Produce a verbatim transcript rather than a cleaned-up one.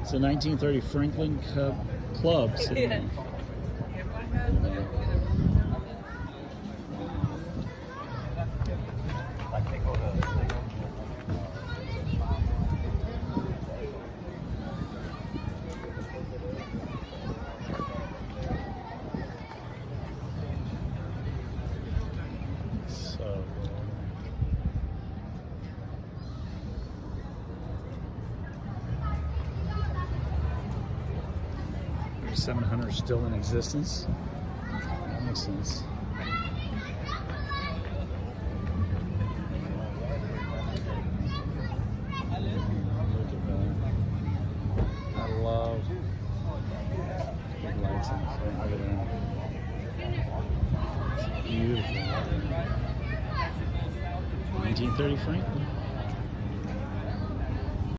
It's a nineteen thirty Franklin Cub Club. Yeah. So seven hundred still in existence. That makes sense. Look at that. I love big lights in the front. Look at that. It's beautiful. nineteen thirty Franklin.